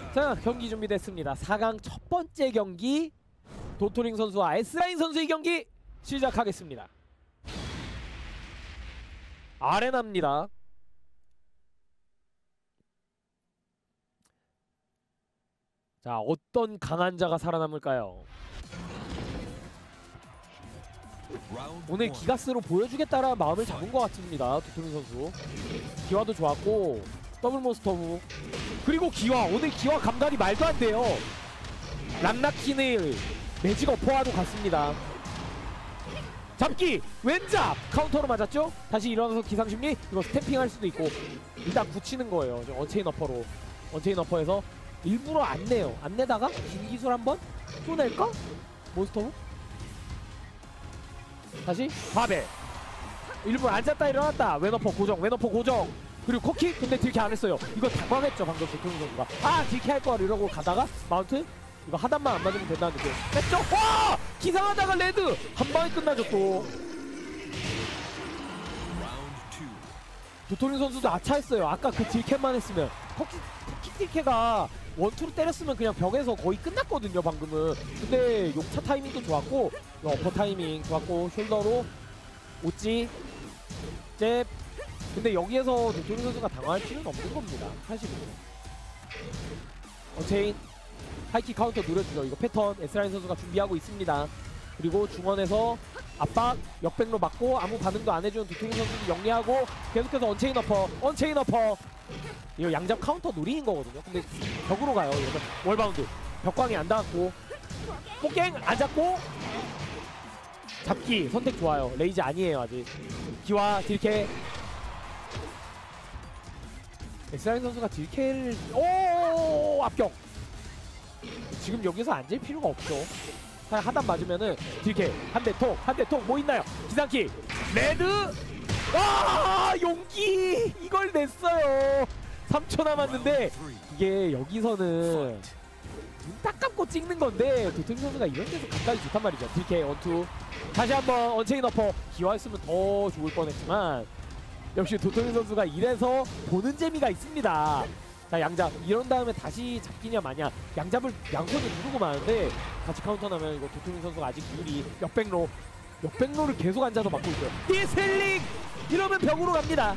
자, 경기 준비됐습니다. 4강 첫 번째 경기 도토링 선수와 S라인 선수의 경기 시작하겠습니다. 아레나입니다. 자, 어떤 강한 자가 살아남을까요? 오늘 기가스로 보여주겠다라는 마음을 잡은 것 같습니다. 도토링 선수. 기와도 좋았고 더블 몬스터부 그리고 기와, 오늘 기와 감각이 말도 안 돼요. 람나킨을 매직 어퍼와도 갔습니다. 잡기! 왼잡! 카운터로 맞았죠? 다시 일어나서 기상심리? 이거 스탬핑 할 수도 있고 일단 굳히는 거예요. 언체인 어퍼로. 언체인 어퍼에서 일부러 안 내요. 안 내다가 긴 기술 한번 또 낼까? 몬스터부? 다시 바벨. 일부러 앉았다 일어났다. 왼어퍼 고정, 왼어퍼 고정. 그리고 코킥? 근데 딜캐 안 했어요. 이거 당황했죠 방금 도토링 선수가. 아 딜캐 할 거야 이러고 가다가 마운트? 이거 하단만 안 맞으면 된다는 느낌. 뺐죠? 와! 기상하다가 레드! 한 방에 끝나죠 또. 도토링 선수도 아차했어요. 아까 그 딜캐만 했으면. 코킥 딜캐가 원투로 때렸으면 그냥 벽에서 거의 끝났거든요 방금은. 근데 욕차 타이밍도 좋았고 어퍼 타이밍 좋았고 숄더로 오찌 잽. 근데 여기에서 도토링 선수가 당황할 필요는 없는 겁니다. 사실은. 언체인 하이킥 카운터 노려주죠. 이거 패턴 S라인 선수가 준비하고 있습니다. 그리고 중원에서 압박 역백로 맞고 아무 반응도 안 해주는 도토링 선수도 영리하고 계속해서 언체인 어퍼, 언체인 어퍼. 이거 양잡 카운터 노리는 거거든요. 근데 벽으로 가요. 이러면 월바운드 벽광이 안 닿았고 폭갱 안 잡고 잡기 선택 좋아요. 레이즈 아니에요 아직. 기와 딜캐. S라인 선수가 딜캐를 오 합격. 지금 여기서 앉을 필요가 없죠. 하단 맞으면은 딜캐 한 대 톡 한 대 톡 뭐 있나요? 기상키 레드. 와 용기 이걸 냈어요. 3초 남았는데 이게 여기서는 눈 딱 감고 찍는 건데 도토링 선수가 이런 데서 감각이 좋단 말이죠. 딜캐 원투 다시 한번 언체인 어퍼. 기와였으면 더 좋을 뻔했지만 역시 도토링 선수가 이래서 보는 재미가 있습니다. 자 양잡 이런 다음에 다시 잡기냐 마냐. 양잡을 양손을 누르고 마는데 같이 카운터 나면 이거 도토링 선수가 아직 유리. 역백로를 계속 앉아서 막고 있어요. 디슬링! 이러면 벽으로 갑니다.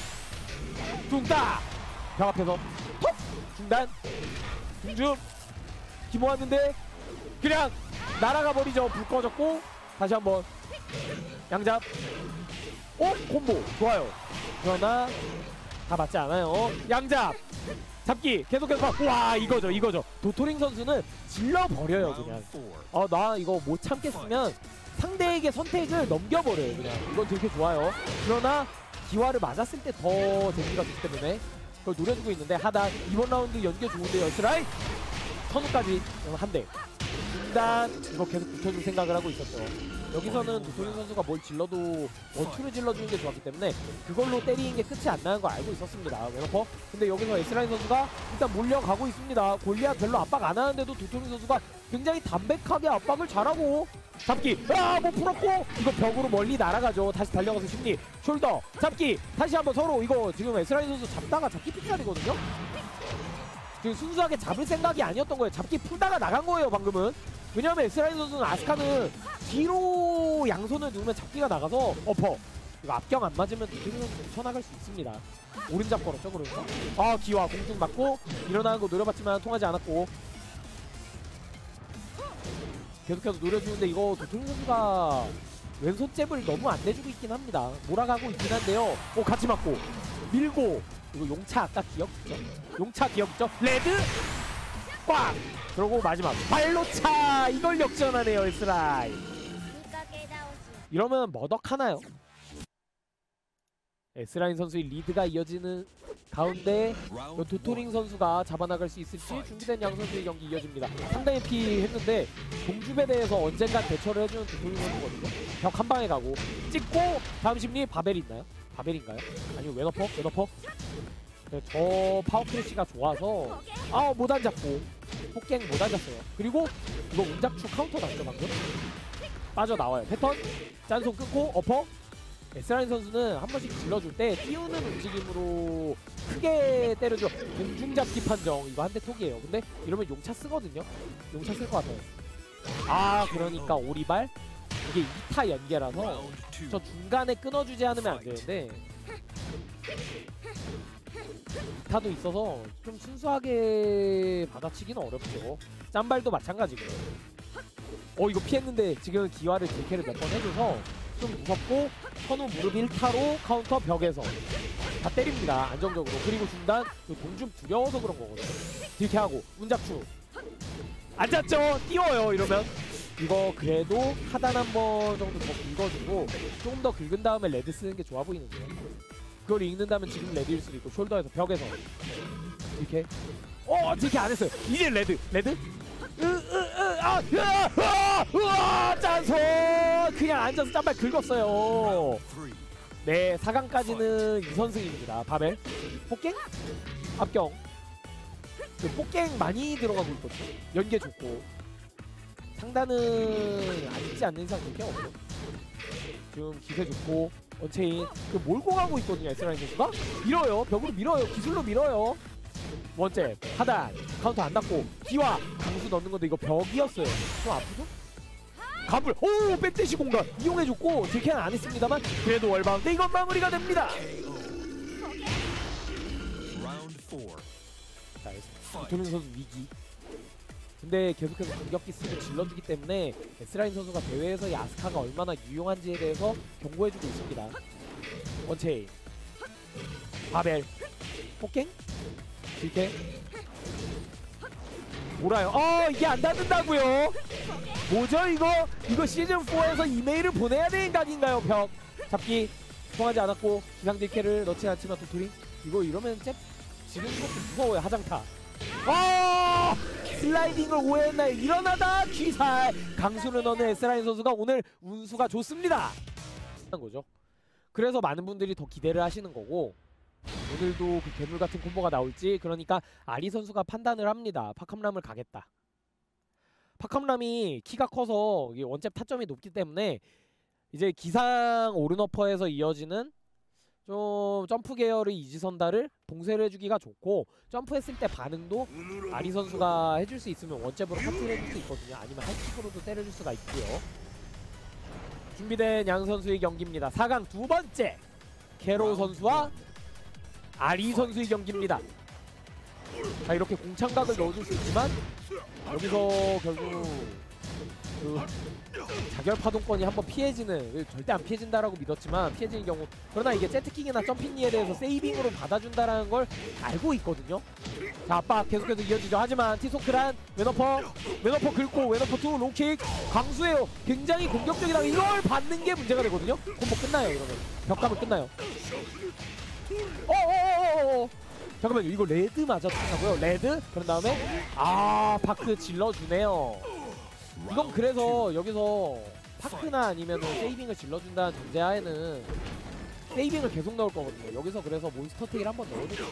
뚱딱! 벽 앞에서 톡! 중단! 중줌! 기모았는데 그냥 날아가 버리죠. 불 꺼졌고 다시 한번 양잡. 콤보 좋아요. 그러나 다 맞지 않아요. 양잡 잡기 계속해서. 와 이거죠. 도토링 선수는 질러버려요 그냥. 나 이거 못 참겠으면 상대에게 선택을 넘겨버려요 그냥. 이건 되게 좋아요. 그러나 기와를 맞았을 때 더 데미지가 좋기 때문에 그걸 노려주고 있는데 하단 이번 라운드 연계 좋은데요. 스라이 선우까지 한 대 중단. 이거 계속 붙여줄 생각을 하고 있었죠. 여기서는 도토링 선수가 뭘 질러도 원투를 질러주는 게 좋았기 때문에 그걸로 때리는 게 끝이 안 나는 걸 알고 있었습니다. 웨너퍼. 근데 여기서 S라인 선수가 일단 몰려가고 있습니다. 골리앗 별로 압박 안 하는데도 도토링 선수가 굉장히 담백하게 압박을 잘하고 잡기. 못 풀었고 이거 벽으로 멀리 날아가죠. 다시 달려가서 심리 숄더 잡기. 다시 한번 서로 이거 지금 S라인 선수 잡다가 잡기 픽살이거든요. 지금 순수하게 잡을 생각이 아니었던 거예요. 잡기 풀다가 나간 거예요 방금은. 왜냐하면 S라인 선수는 아스카는 뒤로 양손을 누르면 잡기가 나가서 어퍼. 이거 앞경 안 맞으면 도토링 선수 붙여나갈 수 있습니다. 오른잡 걸었죠 그러니까. 기와 공중 맞고 일어나는 거 노려봤지만 통하지 않았고 계속해서 노려주는데 이거 도토링 선수가 왼손 잽을 너무 안 내주고 있긴 합니다. 몰아가고 있긴 한데요. 같이 맞고 밀고 이거 용차 아까 기억죠? 용차 기억죠? 레드 꽉! 그러고 마지막 발로차! 이걸 역전하네요 S라인. 이러면 머덕하나요? S라인 선수의 리드가 이어지는 가운데 도토링 선수가 잡아나갈 수 있을지 준비된 양 선수의 경기 이어집니다. 상당히 피했는데 동줍에 대해서 언젠가 대처를 해주는 도토링 선수거든요. 벽 한 방에 가고 찍고 다음 심리 바벨이 있나요? 바벨인가요? 아니면 왼어퍼? 저 파워 크래시가 좋아서 못 앉았고 폭갱 못 앉았어요. 그리고 이거 운잡추 카운터 났죠 방금? 빠져나와요. 패턴 짠손 끊고 어퍼. S라인 선수는 한 번씩 질러줄 때 띄우는 움직임으로 크게 때려줘. 공중잡기 판정 이거 한 대 톡이에요. 근데 이러면 용차 쓰거든요. 용차 쓸 것 같아요. 아 그러니까 오리발 이게 2타 연계라서 저 중간에 끊어주지 않으면 안 되는데 2타도 있어서 좀 순수하게 받아치기는 어렵죠. 짬발도 마찬가지고. 이거 피했는데 지금 기화를 딜캐를 몇 번 해줘서 좀 무섭고 선우 무릎 1타로 카운터 벽에서 다 때립니다. 안정적으로. 그리고 중단 공중 두려워서 그런 거거든요. 딜캐하고 문잡추 앉았죠. 띄워요. 이러면 이거 그래도 하단 한 번 정도 더 긁어주고 조금 더 긁은 다음에 레드 쓰는 게 좋아 보이는데요. 그걸 읽는다면 지금 레드일 수도 있고 숄더에서 벽에서 딜캐 딜캐 안 했어요. 이제 레드 짠소 그냥 앉아서 짬발 긁었어요. 네 4강까지는 2선승입니다. 바벨 폭갱? 합경 그 폭갱 많이 들어가고 있거든요. 연계 좋고 상단은 안 있지 않는 이상 딜캐 없죠. 지금 기세 좋고 원체인 그 몰고 가고 있거든요. S라인 선수가 밀어요. 벽으로 밀어요. 기술로 밀어요. 원잽 하단 카운터 안 닿고 기와 강수 넣는 건데 이거 벽이었어요. 좀 아프죠? 갑을 백대시 공간 이용해줬고 딜캐는 안 했습니다만 그래도 월바운드 이건 마무리가 됩니다. 자 이토민 선수 위기. 근데 계속해서 공격기 쓰고 질러주기 때문에 S라인 선수가 대회에서 이 아스카가 얼마나 유용한지에 대해서 경고해주고 있습니다. 원체인 바벨 폭갱 딜캐 몰아요. 이게 안 닿는다고요? 뭐죠 이거? 이거 시즌4에서 이메일을 보내야 되는 각인가요? 벽 잡기 통하지 않았고 기상 딜캐를 넣지 않지만 도토리 이거 이러면 지금 것도 무서워요. 하장타 슬라이딩을 오해했나요? 일어나다 귀살 강수를 넣는 S라인 선수가 오늘 운수가 좋습니다. 거죠. 그래서 많은 분들이 더 기대를 하시는 거고 오늘도 그 괴물 같은 콤보가 나올지 그러니까 아리 선수가 판단을 합니다. 파캄람을 가겠다. 파캄람이 키가 커서 원잽 타점이 높기 때문에 이제 기상 오른어퍼에서 이어지는 좀 점프 계열의 이지선다를 봉쇄를 해주기가 좋고 점프했을 때 반응도 아리 선수가 해줄 수 있으면 원잽으로 커트를 해줄 수 있거든요. 아니면 하이킥으로도 때려줄 수가 있고요. 준비된 양 선수의 경기입니다. 4강 두 번째 캐로 선수와 아리 선수의 경기입니다. 자 이렇게 공창각을 넣어줄 수 있지만 여기서 결국 그 자결 파동권이 한번 피해지는 절대 안 피해진다라고 믿었지만 피해지는 경우 그러나 이게 제트킹이나 점핑리에 대해서 세이빙으로 받아준다라는 걸 알고 있거든요. 자 압박 계속해서 이어지죠. 하지만 티소크란 왼어퍼 긁고 왼어퍼 2 롱킥 강수예요. 굉장히 공격적이다. 이걸 받는 게 문제가 되거든요. 콤보 끝나요. 이러면 벽감은 끝나요. 잠깐만요. 이거 레드 맞아 통하고요. 레드 그런 다음에 파크 질러주네요. 이건 그래서 여기서 파크나 아니면 세이빙을 질러준다는 전제하에는 세이빙을 계속 넣을 거거든요. 여기서 그래서 몬스터 테일 한번 넣어줄게요.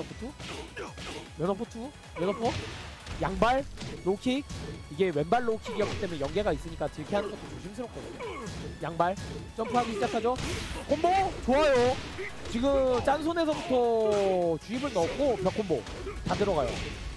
왼어퍼 양발 로킥 이게 왼발 로킥이었기 때문에 연계가 있으니까 딜캐하는 것도 조심스럽거든요. 양발 점프하기 시작하죠. 콤보 좋아요. 지금 짠손에서부터 주입을 넣었고 벽 콤보 다 들어가요.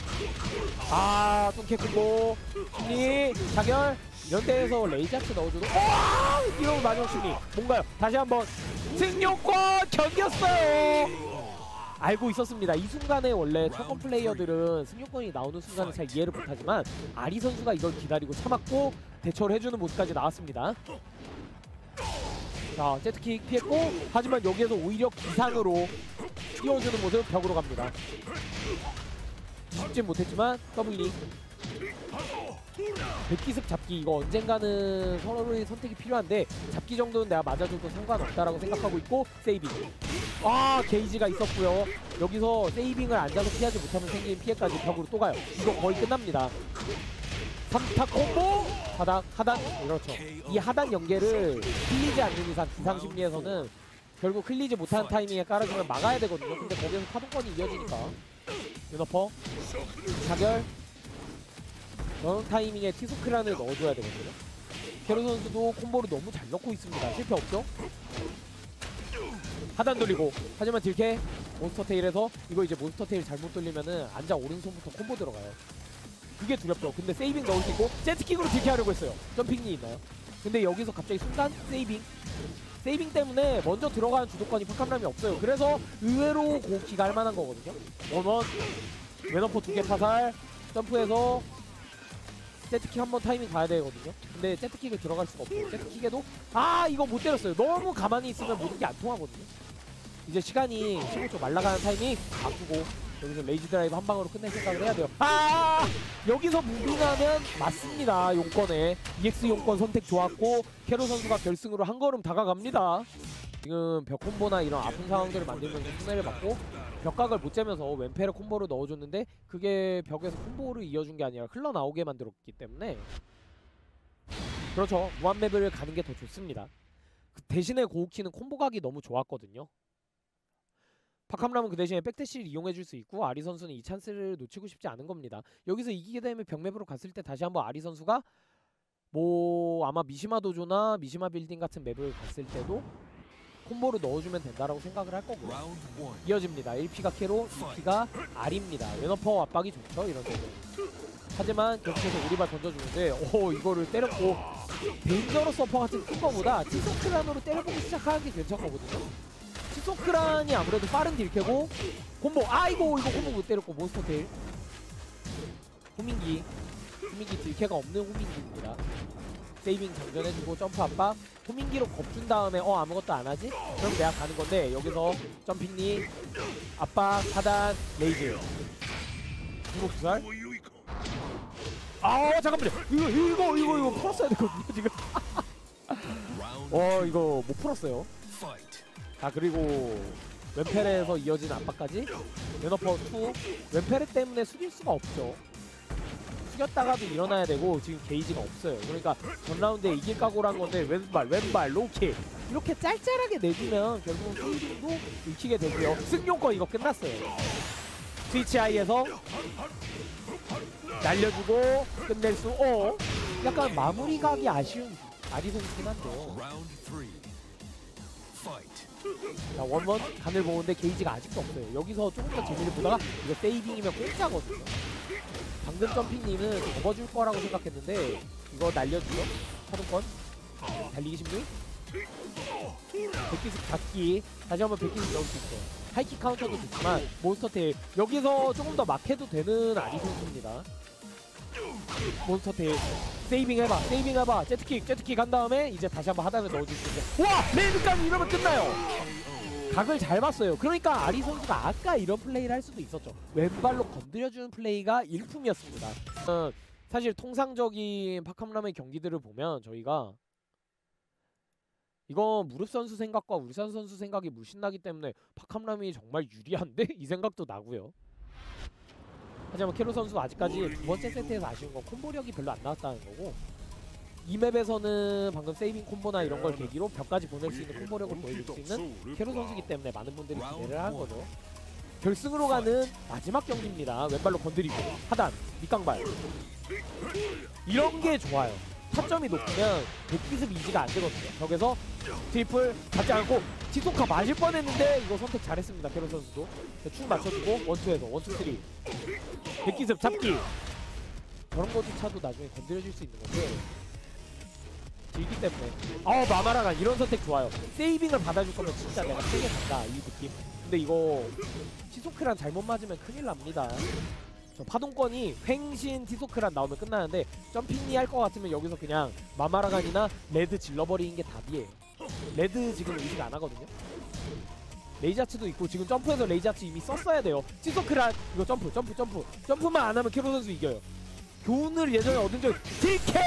뚱캐 콤보 심리 자결 이런 데에서 레이저트 넣어줘도 이러면 마지막 심리 뭔가요? 다시 한번 승용권 견겼어요. 알고 있었습니다. 이 순간에 원래 초반 플레이어들은 승용권이 나오는 순간을 잘 이해를 못하지만 아리 선수가 이걸 기다리고 참았고 대처를 해주는 모습까지 나왔습니다. 자 제트킥 피했고 하지만 여기에서 오히려 기상으로 띄워주는 모습 벽으로 갑니다. 뒤집진 못했지만 더블리 백기습 잡기 이거 언젠가는 서로의 선택이 필요한데 잡기 정도는 내가 맞아줘도 상관없다라고 생각하고 있고 세이빙 게이지가 있었고요. 여기서 세이빙을 앉아서 피하지 못하면 생기는 피해까지 벽으로 또 가요. 이거 거의 끝납니다. 3타 콤보 하단 그렇죠. 이 하단 연계를 흘리지 않는 이상 기상심리에서는 결국 흘리지 못하는 타이밍에 깔아주면 막아야 되거든요. 근데 거기서 파동권이 이어지니까 윤어퍼 자결 그런 타이밍에 티소크란을 넣어줘야 되거든요. 캐로 선수도 콤보를 너무 잘 넣고 있습니다. 실패 없죠? 하단 돌리고 하지만 딜캐 몬스터 테일에서 이거 이제 몬스터 테일 잘못 돌리면은 앉아 오른손부터 콤보 들어가요. 그게 두렵죠. 근데 세이빙 넣을 수 있고 제트킥으로 딜케 하려고 했어요. 점핑이 있나요? 근데 여기서 갑자기 순간 세이빙 때문에 먼저 들어가는 주도권이 파캄람이 없어요. 그래서 의외로 고키가 할만한 거거든요. 원원 웨너포 2개 파살 점프해서 제트킥 한번 타이밍 봐야 되거든요. 근데 제트킥을 들어갈 수가 없고 제트킥에도 이거 못 때렸어요. 너무 가만히 있으면 모든 게 안 통하거든요. 이제 시간이 15초 말라가는 타이밍 바꾸고 여기서 레이지 드라이브 한 방으로 끝낼 생각을 해야 돼요. 여기서 무빙하면 맞습니다. 용권에 EX 용권 선택 좋았고 캐로 선수가 결승으로 한 걸음 다가갑니다. 지금 벽 콤보나 이런 아픈 상황들을 만들면서 손해를 받고 벽각을 못 재면서 왼패를 콤보로 넣어줬는데 그게 벽에서 콤보를 이어준 게 아니라 흘러나오게 만들었기 때문에 그렇죠. 무한맵을 가는 게 더 좋습니다. 그 대신에 고우키는 콤보각이 너무 좋았거든요. 파캄람은 그 대신에 백대시를 이용해줄 수 있고 아리 선수는 이 찬스를 놓치고 싶지 않은 겁니다. 여기서 이기게 되면 벽맵으로 갔을 때 다시 한번 아리 선수가 뭐 아마 미시마 도조나 미시마 빌딩 같은 맵을 갔을 때도 콤보를 넣어주면 된다라고 생각을 할 거고요. 이어집니다. 1피가 캐로, 2피가 아리입니다. 웨너퍼 압박이 좋죠. 이런 데는. 하지만 계속해서 오리발 던져주는데 이거를 때렸고 데인저러스 어퍼 같은 큰 거보다 티소크란으로 때려보기 시작하는 게 괜찮거든요. 티소크란이 아무래도 빠른 딜캐고 콤보 이거 콤보 못 때렸고 몬스터 테일 호밍기 딜캐가 없는 호밍기입니다. 세이빙 장전해주고 점프 압박 호밍기로 겁준 다음에 아무것도 안 하지? 그럼 내가 가는 건데 여기서 점핑리 압박 하단 레이즈 중국 두살 잠깐만요. 이거 풀었어야 되거든요 지금. 이거 못 풀었어요. 그리고 왼페레에서 이어진 압박까지 웨너퍼 2 왼페레 때문에 숙일 수가 없죠. 숙였다가도 일어나야 되고 지금 게이지가 없어요. 그러니까 전 라운드에 이길 각오란 건데 왼발 로우킥 이렇게 짤짤하게 내주면 결국은 세이빙도 익히게 되고요. 승용권 이거 끝났어요. 스위치 하이에서 날려주고 끝낼 수 약간 마무리각이 아쉬운 아리 선수긴 한데요. 자, 원원 간을 보는데 게이지가 아직도 없어요. 여기서 조금 더 재미를 보다가 이거 세이빙이면 공짜거든요. 방금 점핑님은 접어줄 거라고 생각했는데 이거 날려주죠. 파동권 달리기 심리 백기습 잡기 다시 한번 백기습 넣을 수 있어요. 하이킥 카운터도 좋지만 몬스터 테일 여기서 조금 더 막해도 되는 아리 선수입니다. 몬스터 테일 세이빙 해봐 제트킥 한 다음에 이제 다시 한번 하단을 넣어줄 수 있는데 레이드까지 이러면 끝나요. 각을 잘 봤어요. 그러니까 아리 선수가 아까 이런 플레이를 할 수도 있었죠. 왼발로 건드려주는 플레이가 일품이었습니다. 사실 통상적인 파캄람의 경기들을 보면 저희가 이거 무릎 선수 생각과 울산 선수 생각이 물씬나기 때문에 파캄람이 정말 유리한데? 이 생각도 나고요. 하지만 캐로 선수 아직까지 두 번째 세트에서 아쉬운 건 콤보력이 별로 안 나왔다는 거고 이 맵에서는 방금 세이빙 콤보나 이런 걸 계기로 벽까지 보낼 수 있는 콤보력을 보여줄 수 있는 캐로 선수이기 때문에 많은 분들이 기대를 한 거죠. 결승으로 가는 마지막 경기입니다. 왼발로 건드리고 하단, 밑강발 이런 게 좋아요. 타점이 높으면 백기습 이지가 안 되거든요. 벽에서 트리플 잡지 않고 티소카 맞을 뻔했는데 이거 선택 잘했습니다. 캐로 선수도 축 맞춰주고 원투에서 원투 쓰리 백기습 잡기 저런 거조차도 나중에 건드려줄 수 있는 건데 길기 때문에 마마라가 이런 선택 좋아요. 세이빙을 받아줄 거면 진짜 내가 세게 간다 이 느낌. 근데 이거 티소크란 잘못 맞으면 큰일 납니다. 저 파동권이 횡신 티소크란 나오면 끝나는데 점핑이 할 것 같으면 여기서 그냥 마마라간이나 레드 질러버리는 게 답이에요. 레드 지금 의식 안 하거든요. 레이자츠도 있고 지금 점프해서 레이자츠 이미 썼어야 돼요. 티소크란 이거 점프만 안 하면 캐로 선수 이겨요. 교훈을 예전에 얻은 적 딜캐!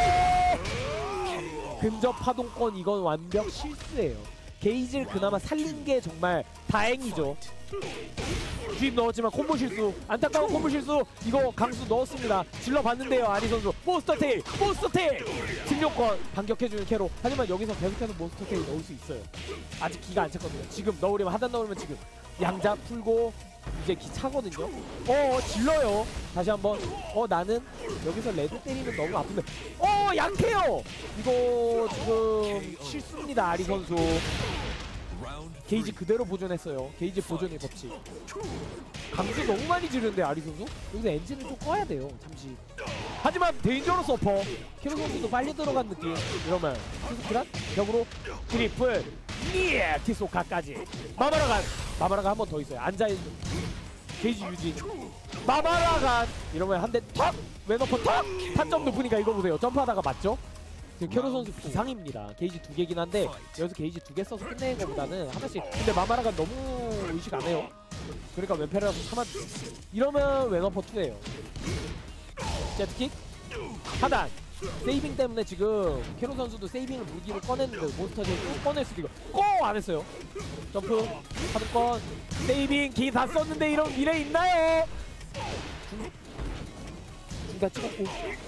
근접 파동권 이건 완벽 실수예요. 게이지를 그나마 살린 게 정말 다행이죠. 주입 넣었지만 콤보 실수 안타까운 콤보 실수 이거 강수 넣었습니다. 질러봤는데요 아리 선수 몬스터 테일 승용권 반격해주는 캐로. 하지만 여기서 계속해서 몬스터 테일 넣을 수 있어요. 아직 기가 안 찼거든요. 지금 넣으려면 하단 넣으면 지금 양자 풀고 이제 기 차거든요. 질러요. 다시 한번 나는 여기서 레드 때리면 너무 아픈데 약해요. 이거 지금 실수입니다 아리 선수. 게이지 그대로 보존했어요. 게이지 보존의 법칙. 강수 너무 많이 지르는데 아리 선수? 여기서 엔진을 좀 꺼야 돼요. 잠시. 하지만 데인저러스 어퍼. 키로 선수도 빨리 들어간 느낌. 이러면 키스키란 벽으로 트리플 예! 티소카까지. 마마라가 한 번 더 있어요. 앉아있는 게이지 유지. 마마라간 이러면 한 대 턱! 왼어퍼 턱! 타점 높으니까 이거 보세요. 점프하다가 맞죠? 지금 캐로 선수 비상입니다. 게이지 2개긴 한데 여기서 게이지 2개 써서 끝내는 것보다는 하나씩. 근데 마마라가 너무 의식 안 해요. 그러니까 왼패라서 참아. 이러면 왼어퍼 2예요. 제트킥 하단. 세이빙 때문에 지금 캐로 선수도 세이빙을 무기로 꺼냈는데 몬스터 제이도 꺼낼 수도 있고 안 했어요. 점프 하드건 세이빙 기 다 썼는데 이런 미래 있나요? 중단 찍었고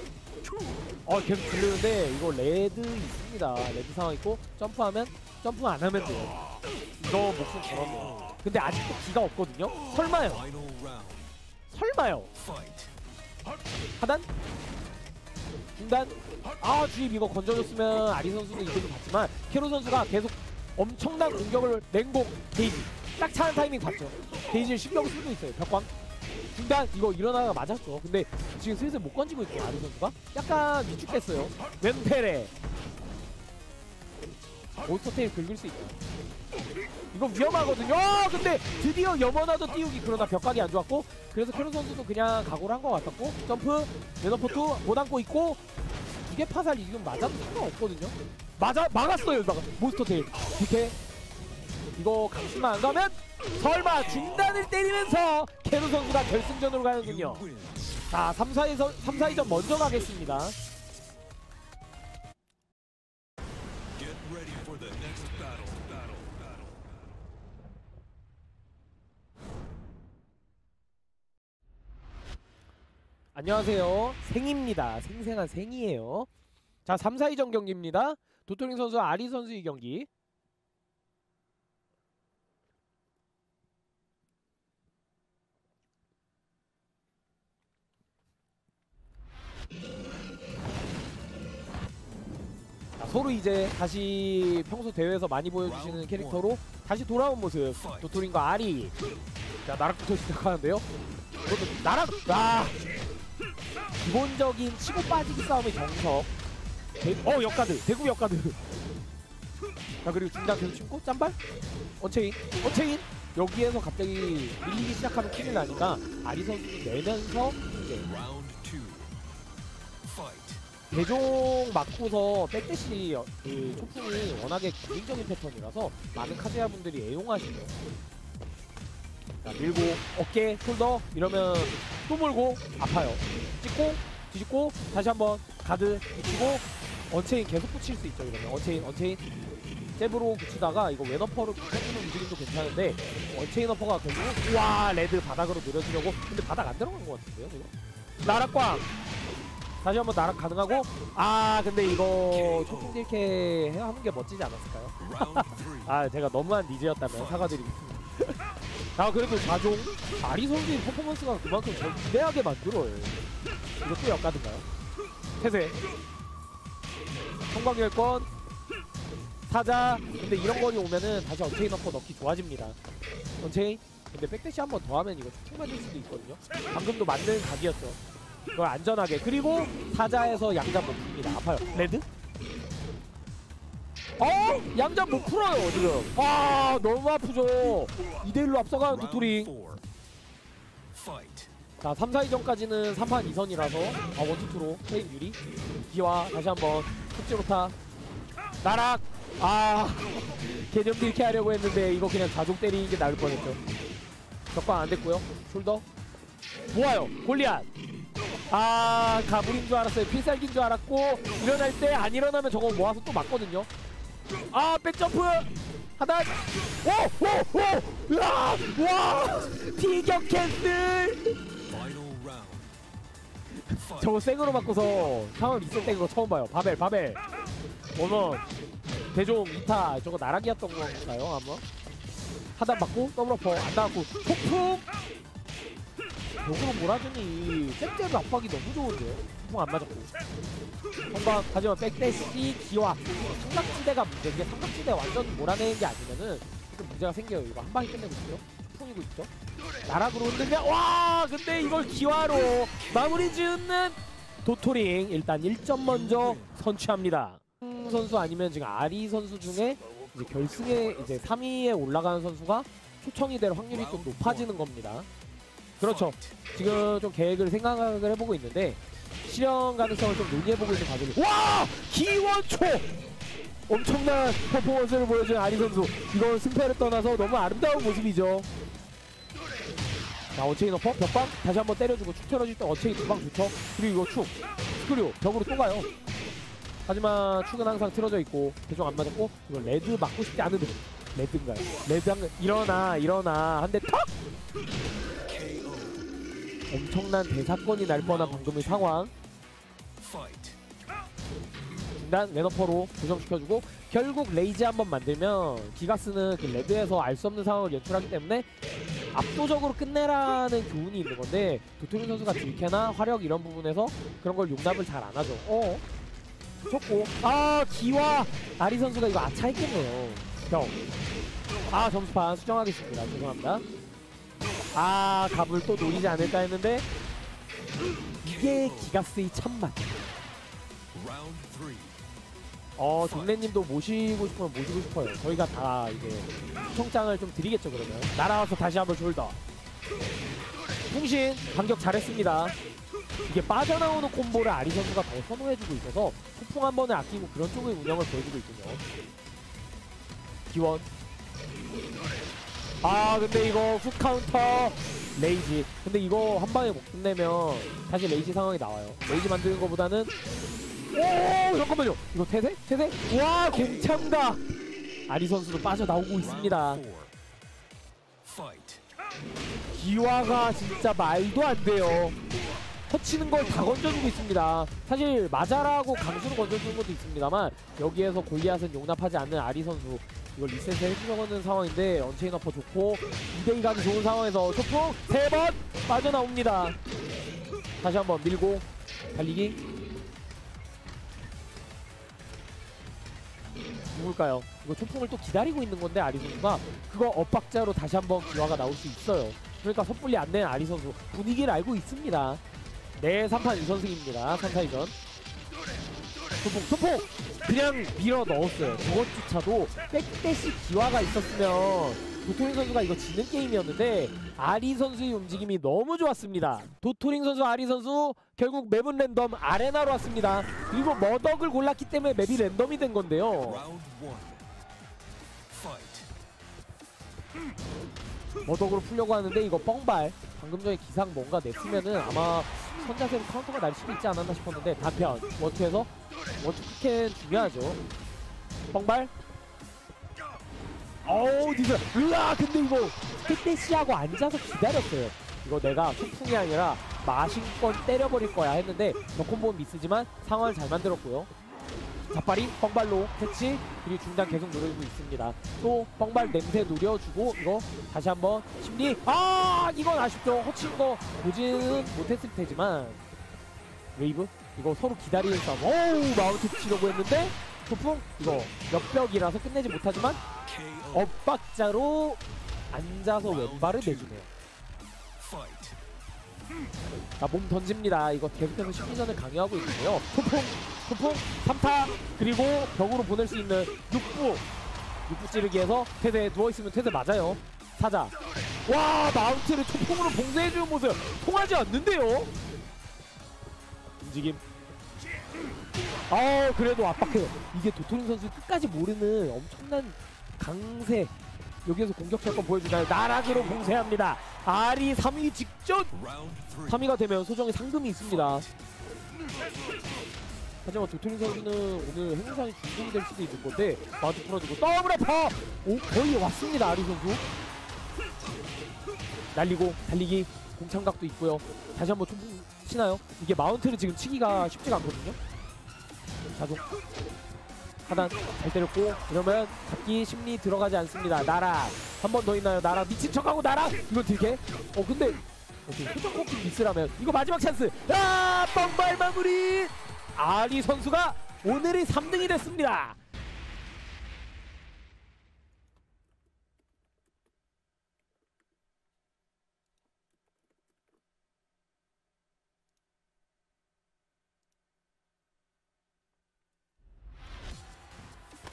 계속 들리는데 이거 레드 있습니다. 레드 상황 있고 점프하면 점프 안 하면 돼요. 이거 목숨 걸었네요. 근데 아직도 기가 없거든요. 설마요. 하단 중단. 주입 이거 건져줬으면 아리 선수도 이득을 봤지만 캐로 선수가 계속 엄청난 공격을 맹공 게이지 딱 차는 타이밍 봤죠. 게이지를 신경 쓰고 있어요. 벽광 중단 이거 일어나다가 맞았죠. 근데 지금 슬슬 못 건지고 있고 아리 선수가 약간 위축됐어요. 왼패래 몬스터테일 긁을 수 있다. 이거 위험하거든요. 근데 드디어 염원화도 띄우기. 그러나 벽각이 안 좋았고 그래서 캐로 선수도 그냥 각오를 한 것 같았고 점프 왼어퍼2 못 안고 있고 2개 파살이 지금 맞아도 상관없거든요. 막았어요. 몬스터테일 이렇게 이거 강수만 안 가면 설마 중단을 때리면서 캐로 선수가 결승전으로 가는군요. 자 3, 4위전 먼저 가겠습니다. 안녕하세요. 생입니다. 생생한 생이에요. 자 3, 4위전 경기입니다. 도토링 선수 아리 선수의 경기. 서로 이제 다시 평소 대회에서 많이 보여주시는 캐릭터로 다시 돌아온 모습. 도토링과 아리. 자 나락부터 시작하는데요. 이것도 나락. 기본적인 치고 빠지기 싸움의 정석. 역가드. 대구 역가드. 자 그리고 중단 계속 침고 짬발. 언체인. 여기에서 갑자기 밀리기 시작하면 큰일 나니까 아리 선수도 내면서 이제 대종 맞고서 백대시 그 초풍이 워낙에 개인적인 패턴이라서 많은 카즈야 분들이 애용하시죠. 자 밀고 어깨 숄더 이러면 또 몰고 아파요. 찍고 뒤집고 다시 한번 가드 붙이고 언체인 계속 붙일 수 있죠. 이러면 언체인 잽으로 붙이다가 이거 왼어퍼로 붙여주는 움직임도 괜찮은데 언체인 어퍼가 결국 우와 레드 바닥으로 늘어지려고. 근데 바닥 안 들어간 것 같은데요 지금. 나락광 다시 한번 나락 가능하고 근데 이거 초풍 딜캐 하는 게 멋지지 않았을까요? 제가 너무한 니즈였다면 사과드리겠습니다. 그래도 자종 아리 선수의 퍼포먼스가 그만큼 더 기대하게 만들어요. 이것도 역가든가요? 태세 성광열권 사자. 근데 이런 거리 오면은 다시 언체인 어퍼 넣기 좋아집니다. 언체인 근데 백대시 한 번 더 하면 이거 축축 맞을 수도 있거든요. 방금도 맞는 각이었죠. 이걸 안전하게. 그리고 사자에서 양잡 못 풉니다. 아파요. 레드? 양잡 못 풀어요 지금. 너무 아프죠. 2대1로 앞서가는 도토링. 자 3, 4위전까지는 3판 2선이라서 1, 2, 2로 페인 유리. 기와 다시 한번 툭지로타 나락. 개념 딜캐 하려고 했는데 이거 그냥 자동 때리는 게 나을 뻔했죠. 적방 안 됐고요. 숄더 모아요. 골리앗. 가불인 줄 알았어요. 필살기인 줄 알았고 일어날 때 안 일어나면 저거 모아서 또 맞거든요. 백점프 하단. 와 피격 캔슬. 저거 생으로 맞고서 상황 리셋 된 거 처음 봐요. 바벨 원원 대종 2타 저거 나락이었던 건가요 한번. 하단 맞고 더블어퍼 안 나왔고 폭풍. 역으로 몰아주니 셉제도 압박이 너무 좋은데요. 폭풍 안 맞았고 성광. 하지만 백대시 기와 삼각지대가 문제인 게 삼각지대 완전 몰아내는 게 아니면은 좀 문제가 생겨요. 이거 한 방에 끝내고 있죠. 풍이고 있죠. 나락으로 흔들면 와 근데 이걸 기와로 마무리 지으는 도토링. 일단 1점 먼저 선취합니다. 선수 아니면 지금 아리 선수 중에 이제 결승에 이제 3위에 올라가는 선수가 초청이 될 확률이 좀 높아지는 겁니다. 그렇죠. 지금 좀 계획을 생각을 해보고 있는데 실현 가능성을 좀 논의해보고 있는 과정이. 와! 기원초! 엄청난 퍼포먼스를 보여준 아리 선수. 이건 승패를 떠나서 너무 아름다운 모습이죠. 자, 어체인 어퍼 벽방 다시 한번 때려주고 축 틀어질 때 어체인 두방 좋죠. 그리고 이거 축 스크류 벽으로 또 가요. 하지만 축은 항상 틀어져 있고 대충 안 맞았고 이거 레드 맞고 싶지 않은데 레드인가요? 레드 한 일어나 한 대 턱! 엄청난 대사건이 날 뻔한 방금의 상황. 중단 왼어퍼로 고정시켜주고 결국 레이지 한번 만들면 기가스는 그 레드에서 알 수 없는 상황을 연출하기 때문에 압도적으로 끝내라는 교훈이 있는 건데 도토리 선수가 딜캐나 화력 이런 부분에서 그런 걸 용납을 잘 안 하죠. 좋고 기와 아리 선수가 이거 아차했겠네요. 점수판 수정하겠습니다. 죄송합니다. 갑을 또 노리지 않을까 했는데 이게 기가스의 참맛. 정래님도 모시고 싶으면 모시고 싶어요. 저희가 다 이제 청장을 좀 드리겠죠. 그러면 날아와서 다시 한번 졸더 풍신 반격 잘했습니다. 이게 빠져나오는 콤보를 아리 선수가 더 선호해주고 있어서 폭풍 한 번을 아끼고 그런 쪽의 운영을 보여주고 있군요. 기원 근데 이거 훅 카운터 레이지. 근데 이거 한 방에 못 끝내면 다시 레이지 상황이 나와요. 레이지 만드는 것보다는 잠깐만요. 이거 태세? 와 괜찮다. 아리 선수도 빠져나오고 있습니다. 기와가 진짜 말도 안 돼요. 터치는 걸 다 건져주고 있습니다. 사실 마자라고 강수로 건져주는 것도 있습니다만 여기에서 골리앗은 용납하지 않는 아리 선수. 이걸 리셋을 해주려고 하는 상황인데 언체인 어퍼 좋고 2대2 가기 좋은 상황에서 초풍 3번 빠져나옵니다. 다시 한번 밀고 달리기. 누굴까요? 이거 초풍을 또 기다리고 있는 건데 아리 선수가 그거 엇박자로 다시 한번 기화가 나올 수 있어요. 그러니까 섣불리 안 되는 아리 선수 분위기를 알고 있습니다. 네, 3판 2선승입니다. 3사 2전 초풍 그냥 밀어 넣었어요. 그것조차도 백대시 기화가 있었으면 도토링 선수가 이거 지는 게임이었는데 아리 선수의 움직임이 너무 좋았습니다. 도토링 선수, 아리 선수 결국 맵은 랜덤 아레나로 왔습니다. 그리고 머덕을 골랐기 때문에 맵이 랜덤이 된 건데요. 머덕으로 풀려고 하는데 이거 뻥발. 방금 전에 기상 뭔가 냈으면은 아마 선자세로 카운터가 날 수도 있지 않았나 싶었는데 단편 원투에서 원투 피켓 중요하죠. 뻥발. 니들 근데 이거 택대시하고 앉아서 기다렸어요. 이거 내가 소풍이 아니라 마신권 때려버릴 거야 했는데 덕콤보는 미스지만 상황을 잘 만들었고요. 자빠리 뻥발로 캐치. 그리고 중단 계속 노려주고 있습니다. 또 뻥발 냄새 노려주고 이거 다시 한번 심리. 이건 아쉽죠. 허친 거 보지는 못했을 테지만 웨이브 이거 서로 기다리는 싸움. 마운트 치려고 했는데 소풍 이거 역벽이라서 끝내지 못하지만 엇박자로 앉아서 왼발을 내주네요. 몸 던집니다. 이거 계속해서 심리전을 강요하고 있는데요. 소풍 3타 그리고 벽으로 보낼 수 있는 6부 찌르기에서 태세 누워있으면 태세 맞아요. 사자. 마운트를 초풍으로 봉쇄해주는 모습 통하지 않는데요. 움직임. 그래도 압박해요. 이게 도토링 선수 끝까지 모르는 엄청난 강세. 여기에서 공격 철권 보여주나요? 나락으로 봉쇄합니다. 아리 3위 직전! 3위가 되면 소정의 상금이 있습니다. 하지만 도토링 선수는 오늘 행상이 중독이 될 수도 있는 건데 마운트 풀어주고 더블 어퍼! 거의 왔습니다. 아리 선수. 날리고 달리기 공창각도 있고요. 다시 한번 좀 치나요? 이게 마운트를 지금 치기가 쉽지가 않거든요. 자동 하단 잘 때렸고 이러면 잡기 심리 들어가지 않습니다. 나락 한 번 더 있나요? 나락 미친 척하고 나락 이거 딜게. 근데 소정 코킹 미스라면 이거 마지막 찬스. 뻥발 마무리. 아리 선수가 오늘의 3등이 됐습니다.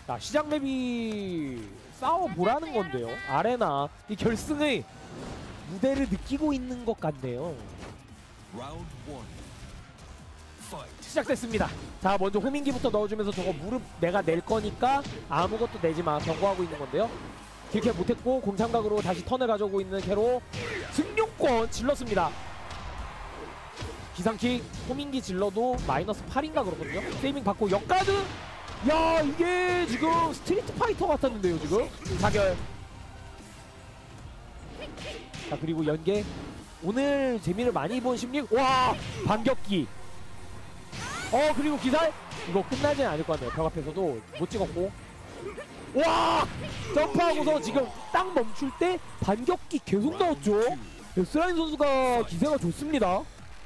자, 시작 맵이 싸워보라는 건데요. 아레나 이 결승의 무대를 느끼고 있는 것 같네요. 시작됐습니다. 자, 먼저 호민기부터 넣어주면서 저거 무릎 내가 낼 거니까 아무것도 내지마 경고하고 있는 건데요. 길게 못했고 공창각으로 다시 턴을 가져오고 있는 캐로 승용권 질렀습니다. 기상킥 호민기 질러도 마이너스 8인가 그렇거든요. 세이밍 받고 역가드. 야, 이게 지금 스트리트 파이터 같았는데요 지금. 자결. 자, 그리고 연계. 오늘 재미를 많이 본 심리. 와, 반격기. 그리고 기살. 이거 끝나진 않을 것 같네요. 벽 앞에서도 못 찍었고. 와, 점프하고서 지금 딱 멈출 때 반격기 계속 넣었죠. S라인 선수가 기세가 좋습니다.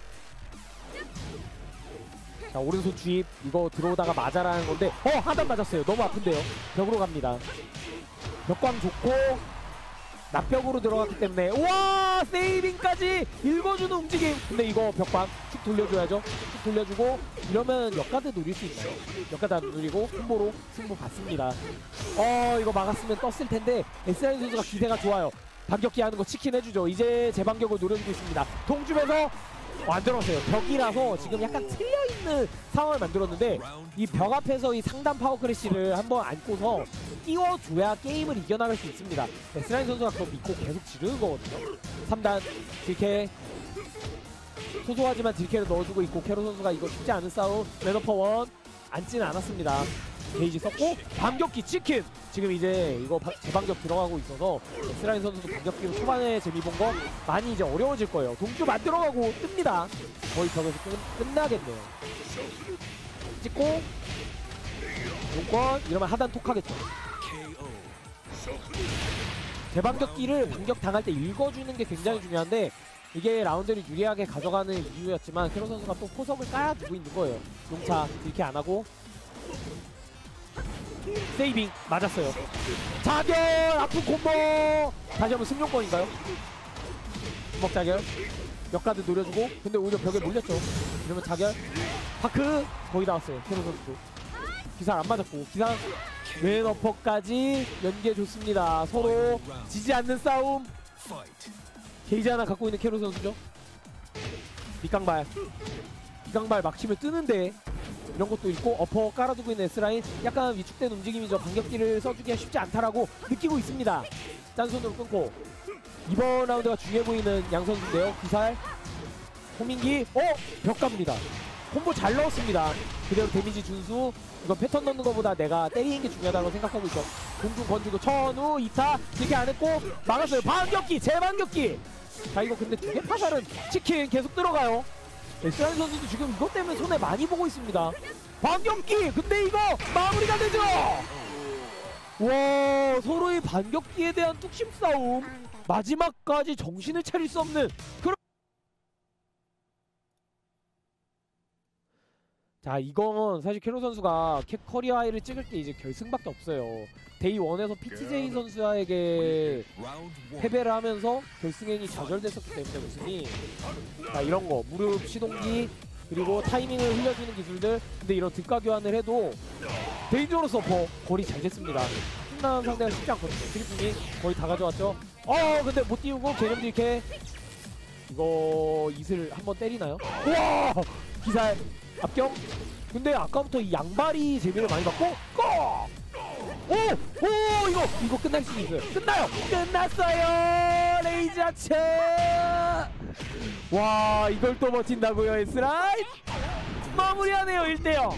자, 오른손 주입. 이거 들어오다가 맞아라는 건데 하단 맞았어요. 너무 아픈데요. 벽으로 갑니다. 벽광 좋고 납벽으로 들어갔기 때문에. 우와, 세이빙까지 읽어주는 움직임. 근데 이거 벽광 쭉 돌려줘야죠. 쭉 돌려주고 이러면 역가드 노릴 수 있나요? 역가드 안 노리고 콤보로 승부 봤습니다. 이거 막았으면 떴을 텐데 S라인 선수가 기세가 좋아요. 반격기 하는 거 치킨 해주죠. 이제 재반격을 노려주고 있습니다. 동줍에서 만들었어요. 벽이라서 지금 약간 틀려있는 상황을 만들었는데 이 벽 앞에서 이 상단 파워 크래쉬를 한번 안고서 띄워줘야 게임을 이겨나갈 수 있습니다. S라인 선수가 그거 믿고 계속 지르는 거거든요. 3단 딜캐 소소하지만 딜캐를 넣어주고 있고 캐로 선수가 이거 쉽지 않은 싸움. 레너퍼 원 앉지는 않았습니다. 게이지 썼고 반격기 치킨. 지금 이제 이거 재반격 들어가고 있어서 S라인 선수도 반격기로 초반에 재미 본 거 많이 이제 어려워질 거예요. 동주 만들어가고 뜹니다. 거의 벽에서 끝나겠네요. 찍고 용권 이러면 하단 톡하겠죠. 재반격기를 반격 당할 때 읽어주는 게 굉장히 중요한데 이게 라운드를 유리하게 가져가는 이유였지만 캐로 선수가 또 포석을 깔아두고 있는 거예요. 용차 이렇게 안 하고 세이빙 맞았어요. 자결 아픈 콤보. 다시 한번 승용권인가요? 주먹 자결. 역가드 노려주고 근데 오히려 벽에 몰렸죠. 이러면 자결. 파크 거의 나왔어요. 캐로 선수도 기상 안 맞았고 기상 왼어퍼까지 연계해줬습니다. 서로 지지 않는 싸움. 게이지 하나 갖고 있는 캐로 선수죠. 밑강발 막히면 뜨는데 이런 것도 있고 어퍼 깔아두고 있는 S라인. 약간 위축된 움직임이죠. 반격기를 써주기가 쉽지 않다라고 느끼고 있습니다. 짠손으로 끊고 이번 라운드가 중요해 보이는 양 선수인데요. 기살 호민기 벽 갑니다. 콤보 잘 넣었습니다. 그대로 데미지 준수. 이거 패턴 넣는 것보다 내가 때리는 게 중요하다고 생각하고 있죠. 공중 건지고 천우 2타 이렇게 안 했고 막았어요. 반격기 재반격기. 자, 이거 근데 두 개 파살은 치킨 계속 들어가요. S라인 선수도 지금 이것 때문에 손해 많이 보고 있습니다. 반격기! 근데 이거 마무리가 되죠! 와, 서로의 반격기에 대한 뚝심 싸움. 마지막까지 정신을 차릴 수 없는 그런. 자, 이건 사실 캐로 선수가 캡 커리어 하이를 찍을 게 이제 결승밖에 없어요. 데이 1에서 PTJ 선수에게 패배를 하면서 결승행이 좌절됐었기 때문에 우승이. 자, 이런 거 무릎 시동기 그리고 타이밍을 흘려주는 기술들. 근데 이런 득가 교환을 해도 데인저러스 어퍼 거리 잘 됐습니다. 힘나는 상대가 쉽지 않거든요. 트리핑이 거의 다 가져왔죠. 근데 못 띄우고 개념 이렇게 이거 이슬 한번 때리나요? 우와! 기살 압경. 근데 아까부터 이 양발이 재미를 많이 받고 이거 끝날 수 있어요. 끝나요. 끝났어요. 레이즈 아츠. 와, 이걸 또 버틴다고요. S라인 마무리하네요. 1대0.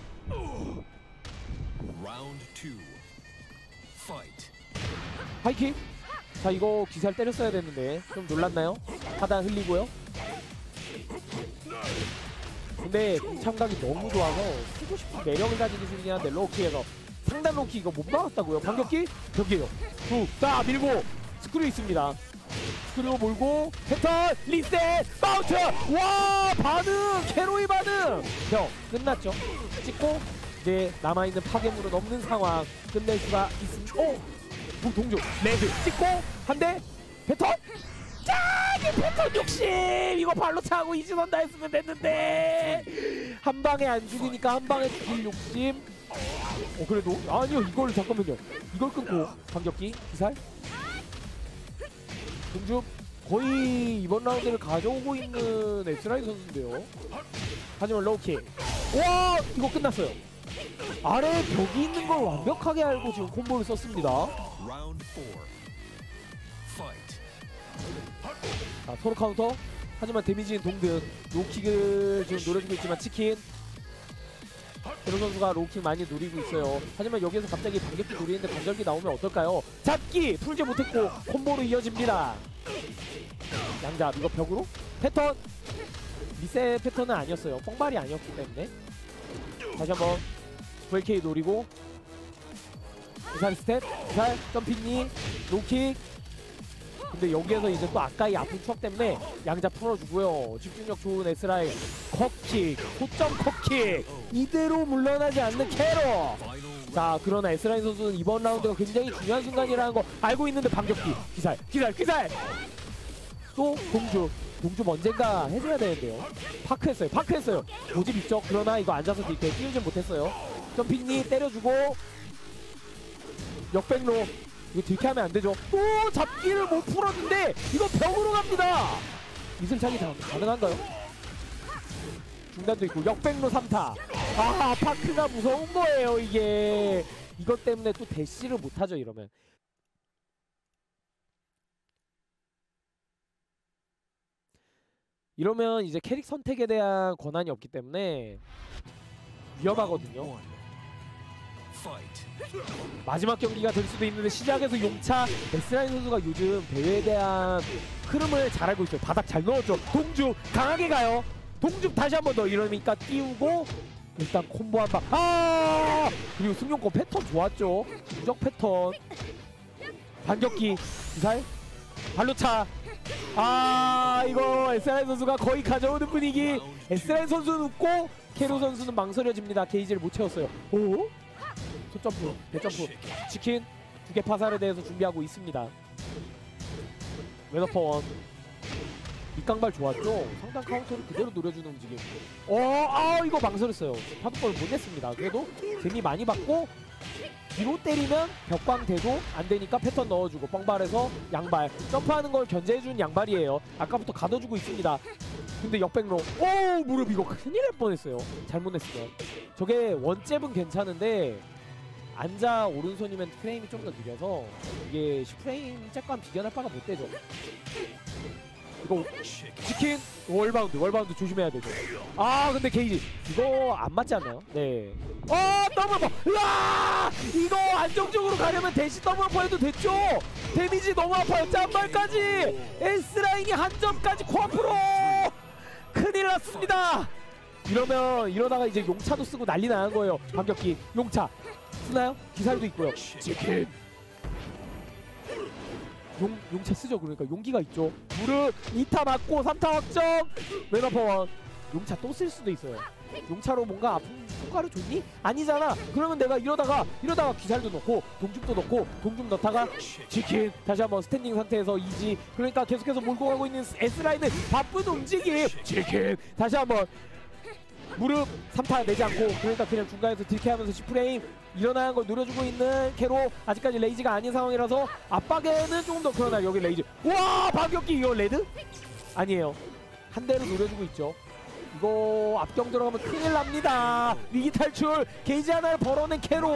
하이킥. 자, 이거 기살 때렸어야 됐는데 좀 놀랐나요? 하단 흘리고요. 근데 참각이 너무 좋아서 쓰고 싶은 매력을 가진 기술이긴 한데 로우킥에서 상단 로우킥 이거 못 막았다고요. 반격기? 벽이에요. 자, 밀고 스크류 있습니다. 스크류 몰고 패턴 리셋 마운트. 와, 반응 캐로이 반응. 벽 끝났죠. 찍고 이제 남아있는 파괴물은 없는 상황. 끝낼 수가 있습니다. 동조 레드 찍고 한 대 패턴. 자, 이 패턴 욕심. 이거 발로 차고 이진원 다 했으면 됐는데 한 방에 안 죽으니까 한 방에 죽일 욕심. 그래도 아니요 이걸 잠깐만요. 이걸 끊고 반격기 기살. 동주 거의 이번 라운드를 가져오고 있는 엑스라인 선수인데요. 하지만 로우킥. 와 이거 끝났어요. 아래 벽이 있는 걸 완벽하게 알고 지금 콤보를 썼습니다. 자, 서로 카운터. 하지만 데미지는 동등. 로우킥을 지금 노려주고 있지만 치킨. 대로 선수가 로우킥 많이 노리고 있어요. 하지만 여기에서 갑자기 반격기 노리는데 반격기 나오면 어떨까요? 잡기! 풀지 못했고 콤보로 이어집니다. 양잡 이거 벽으로? 패턴! 리셋 패턴은 아니었어요. 뻥발이 아니었기 때문에. 다시 한번 VK 노리고 기살 스텝, 기살, 점핑니, 로우킥. 근데 여기에서 이제 또 아까의 아픈 추억 때문에 양자 풀어주고요. 집중력 좋은 S라인 컵킥, 소점 컵킥. 이대로 물러나지 않는 캐로. 자 그러나 S라인 선수는 이번 라운드가 굉장히 중요한 순간이라는 거 알고 있는데 반격기 기살, 기살, 기살. 또 동주 언젠가 해줘야 되는데요. 파크했어요, 파크했어요. 고집 있죠. 그러나 이거 앉아서 이렇게 띄우진 못했어요. 점핑니 때려주고 역백로. 이거 들켜하면 안 되죠. 또 잡기를 못 풀었는데 이거 벽으로 갑니다. 이슬창이 가능한가요? 중단도 있고 역백로 3타. 아 파크가 무서운 거예요 이게. 이것 때문에 또 대시를 못하죠 이러면. 이러면 이제 캐릭 선택에 대한 권한이 없기 때문에 위험하거든요. 마지막 경기가 될 수도 있는데 시작에서 용차. S라인 선수가 요즘 대회에 대한 흐름을 잘 알고 있어요. 바닥 잘 넣었죠. 동주 강하게 가요. 동주 다시 한 번 더 이러니까 띄우고 일단 콤보 한 방. 아 그리고 승용권 패턴 좋았죠. 무적 패턴. 반격기 기살 발로차. 아 이거 S라인 선수가 거의 가져오는 분위기. S라인 선수는 웃고 캐로 선수는 망설여집니다. 게이지를 못 채웠어요. 오? 소점프, 대점프, 치킨 2개 파살에 대해서 준비하고 있습니다. 웨너퍼원 밑강발 좋았죠? 상단 카운터를 그대로 노려주는 움직임. 이거 망설였어요. 파도골을 못 냈습니다. 그래도 재미 많이 받고 뒤로 때리면 벽광 돼도 안 되니까 패턴 넣어주고 뻥발에서 양발 점프하는 걸 견제해준 양발이에요. 아까부터 가둬주고 있습니다. 근데 역백로 무릎 이거 큰일 날 뻔했어요. 잘못 냈으면. 저게 원잽은 괜찮은데 앉아 오른손이면 프레임이 좀 더 느려서 이게 10프레임 잽과 비교할 바가 못 되죠. 이거 치킨 월바운드 조심해야 되죠. 아 근데 게이지 이거 안 맞지 않나요? 네. 더블 으아! 이거 안정적으로 가려면 대시 더블 퍼해도 됐죠. 데미지 너무 아파요. 짠발까지 S라인이 한 점까지 코앞으로 큰일 났습니다. 이러다가 이제 용차도 쓰고 난리 나는 거예요. 반격기 용차 쓰나요? 기살도 있고요. 치킨 용차 쓰죠. 그러니까 용기가 있죠. 무릎 2타 맞고 3타 확정. 웨너퍼원 용차 또 쓸 수도 있어요. 용차로 뭔가 아픈 효과를 줬니? 아니잖아. 그러면 내가 이러다가 기살도 넣고 동죽도 넣고 동죽 넣다가 치킨 다시 한번 스탠딩 상태에서 이지. 그러니까 계속해서 몰고 가고 있는 S라인은 바쁜 움직임. 치킨 다시 한번 무릎 3타 내지 않고 그러니까 그냥 중간에서 딜케하면서 10프레임 일어나는 걸 노려주고 있는 캐로. 아직까지 레이지가 아닌 상황이라서 압박에는 조금 더. 그러나 여기 레이지. 와 반격기 이거 레드? 아니에요. 한 대로 노려주고 있죠. 이거 앞경 들어가면 큰일 납니다. 위기 탈출 게이지 하나를 벌어낸 캐로.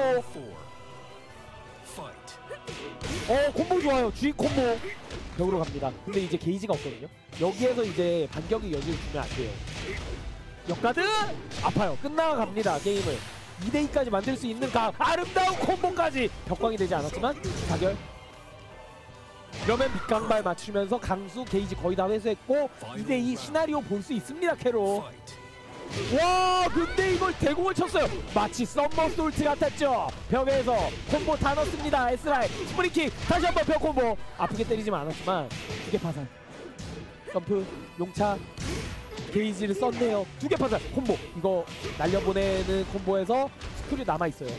콤보 좋아요. G 콤보 벽으로 갑니다. 근데 이제 게이지가 없거든요. 여기에서 이제 반격의 여지를 주면 안 돼요. 역가드 아파요. 끝나갑니다 게임을. 2대2까지 만들 수 있는 아름다운 콤보까지. 벽광이 되지 않았지만 가결. 이러면 밑강발 맞추면서 강수 게이지 거의 다 회수했고 2대2 시나리오 볼 수 있습니다 캐로. 와 근데 이걸 대공을 쳤어요. 마치 썸머솔트 같았죠. 벽에서 콤보 다 넣습니다. S라인 스프링킥 다시 한번 벽 콤보. 아프게 때리지만 않았지만 2개 파살. 점프 용차 게이지를 썼네요. 2개 파살 콤보. 이거 날려보내는 콤보에서 스크류 남아있어요.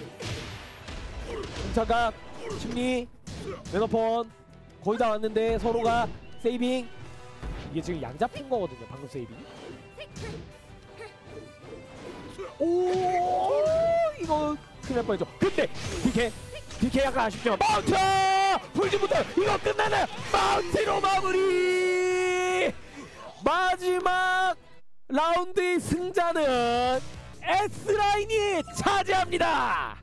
용차가 심리 웨너폰 거의 다 왔는데 서로가 세이빙. 이게 지금 양잡힌 거거든요 방금 세이빙. 이거 큰일 날 뻔했죠. 근데 DK 약간 아쉽지만 마운트 풀지 못해. 이거 끝나나요? 마운트로 마무리. 마지막 라운드의 승자는 S라인이 차지합니다.